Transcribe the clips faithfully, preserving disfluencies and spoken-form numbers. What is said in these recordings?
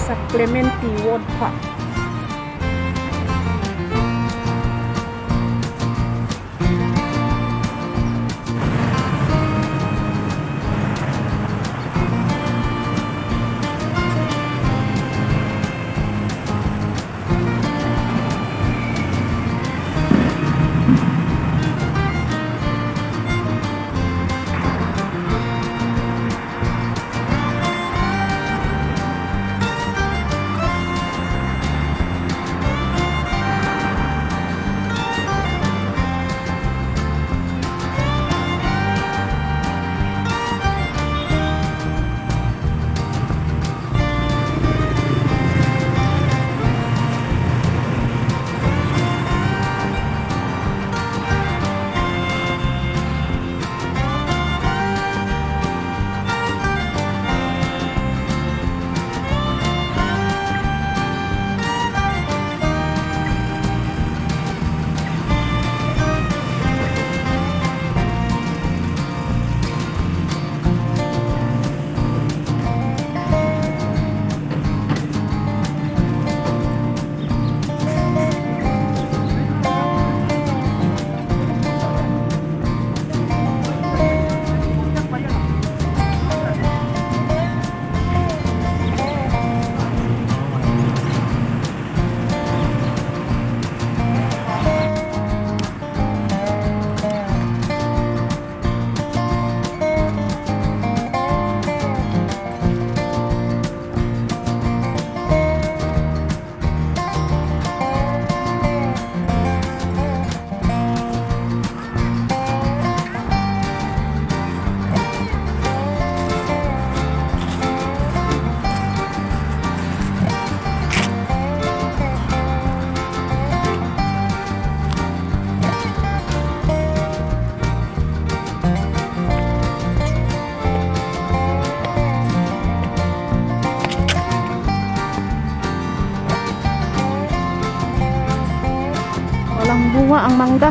sa Clementi World Park. Walang bunga ang mangga.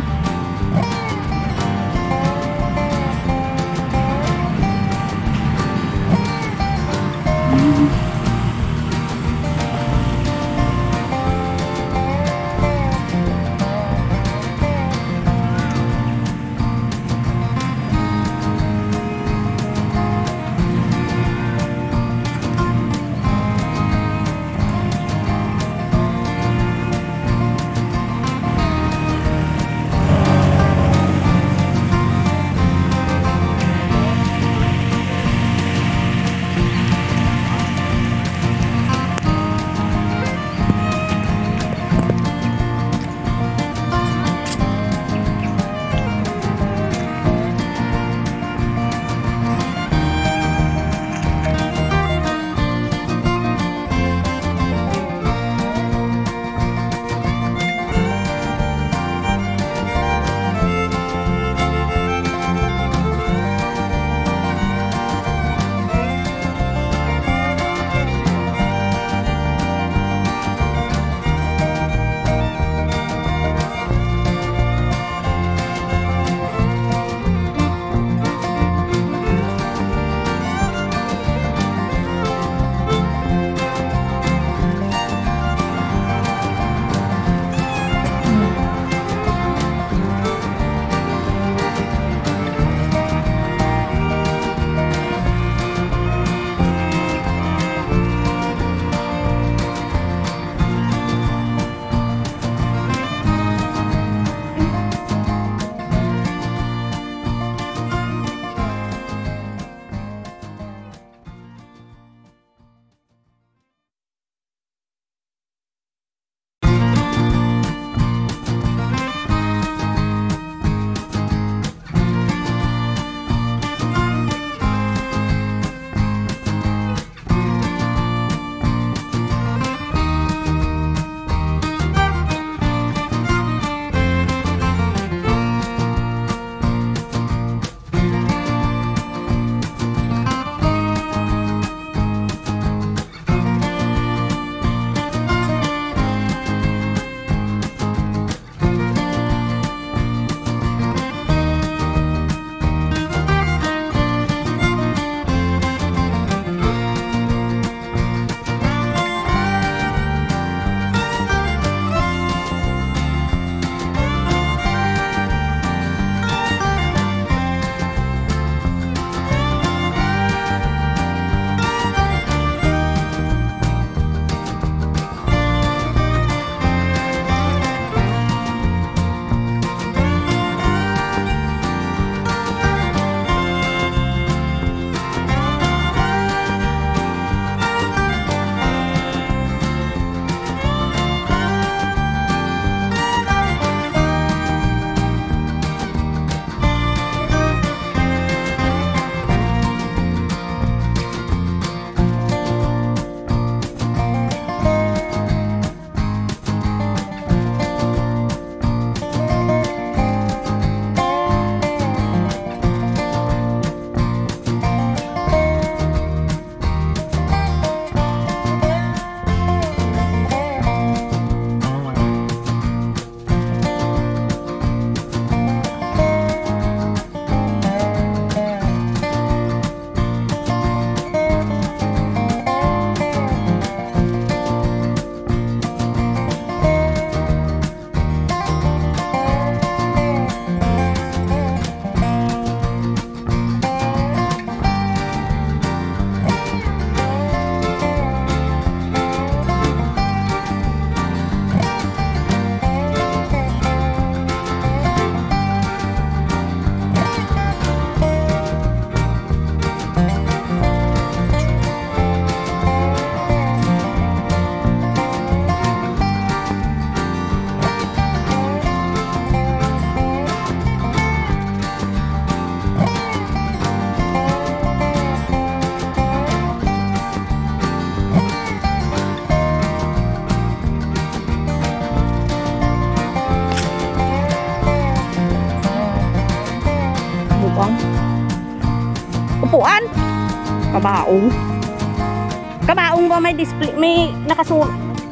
kuan. Kabaong. Kabaong ba may display, may nakasul.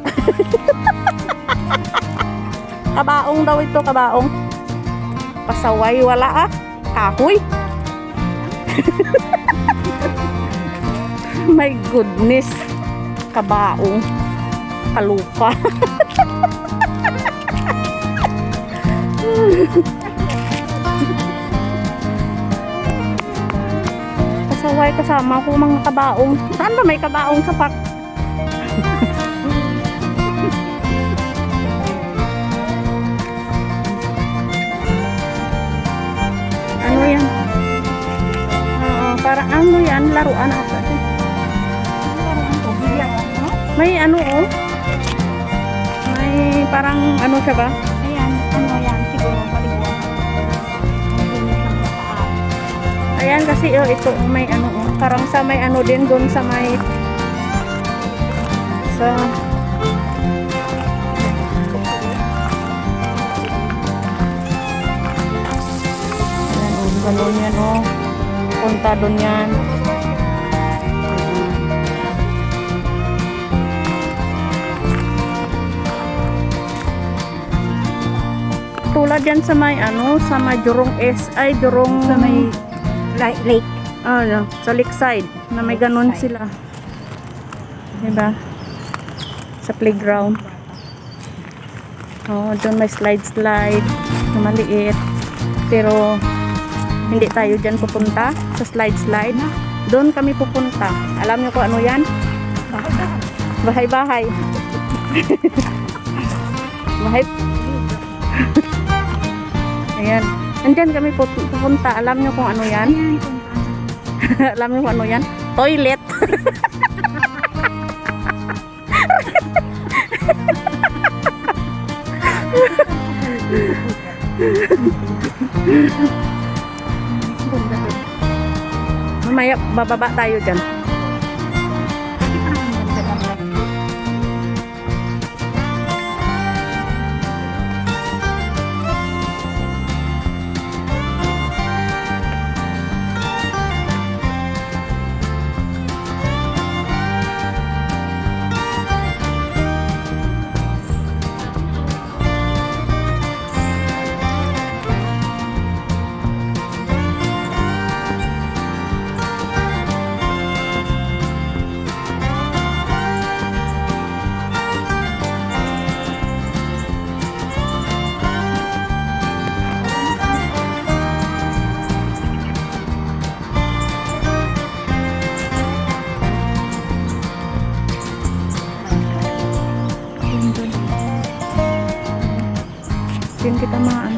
Kabaong daw ito, kabaong. Pasaway wala ah. Kahoy. My goodness. Kabaong. Kalupa. Pasaway kasama ko mga kabaong. Saan ba may kabaong sa park? Ano yan? Oo, para ano yan? Laruan ata. May ano oh. May parang ano siya ba? Ayan, ano yan, siguro paliguan. Ayan kasi oh, ito may ano oh, parang sa may ano din doon sa may sa ayan oh, ganun yan oh. Punta doon yan. Tulad yan sa may ano, sa may Jurong S, ay Jurong Sa may lake. Ah, no, sa lakeside na may ganun sila. Diba? Sa playground. Oh, doon may slide-slide na maliit. Pero hindi tayo dyan pupunta sa slide-slide. Doon kami pupunta. Alam niyo kung ano yan? Bahay-bahay. Bahay. Ayan. Nandyan kami pupunta. Alam nyo kung ano yan? Alam nyo kung ano yan? Toilet. Mamaya bababa tayo dyan. Diyan kita maan.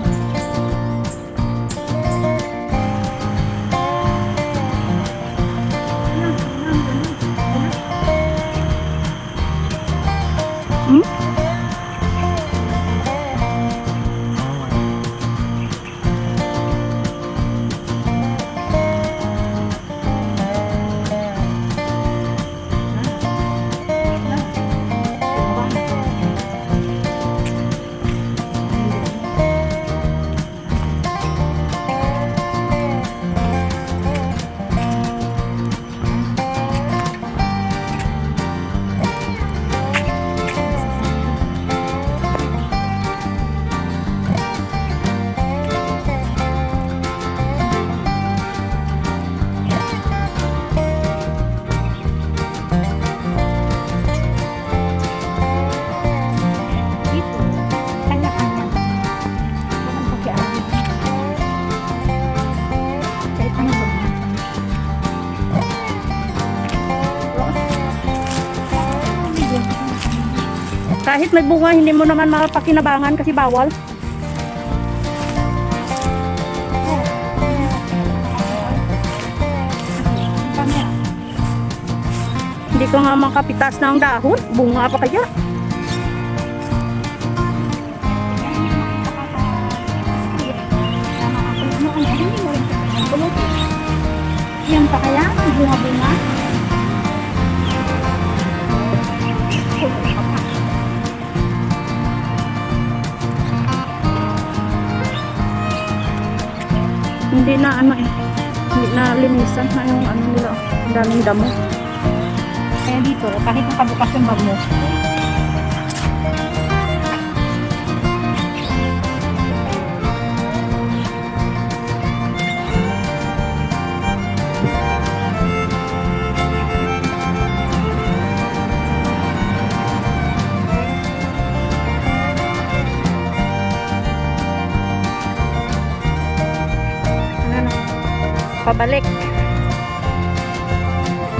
Hmm? Kahit may bunga, hindi mo naman makapakinabangan kasi bawal. Hindi ko nga makapitas ng dahon. Bunga pa kaya. Yan pa kaya? Bunga-bunga? Hindi na ano eh. Hindi na linisan na yung ano nila. Ang daming damo. Kaya dito, kahit nakabukas yung bag mo, Ano? Pabalik.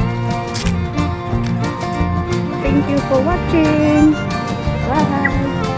Thank you for watching. Bye.